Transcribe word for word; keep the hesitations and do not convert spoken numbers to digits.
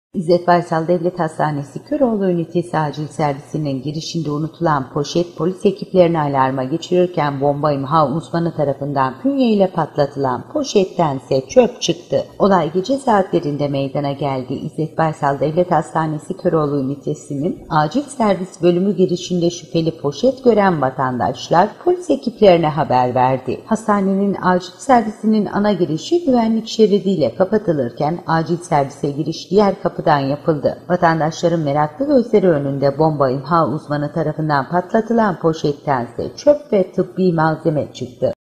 İzzet Baysal Devlet Hastanesi Köroğlu Ünitesi Acil Servisinin girişinde unutulan poşet polis ekiplerini alarma geçirirken bomba imha uzmanı tarafından fünye ile patlatılan poşettense çöp çıktı. Olay gece saatlerinde meydana geldi. İzzet Baysal Devlet Hastanesi Köroğlu Ünitesi'nin acil servis bölümü girişinde şüpheli poşet gören vatandaşlar polis ekiplerine haber verdi. Hastanenin acil servisinin ana girişi güvenlik şeridiyle kapatılırken acil servise giriş diğer kapı yapıldı. Vatandaşların meraklı gözleri önünde bomba imha uzmanı tarafından patlatılan poşettense çöp ve tıbbi malzeme çıktı.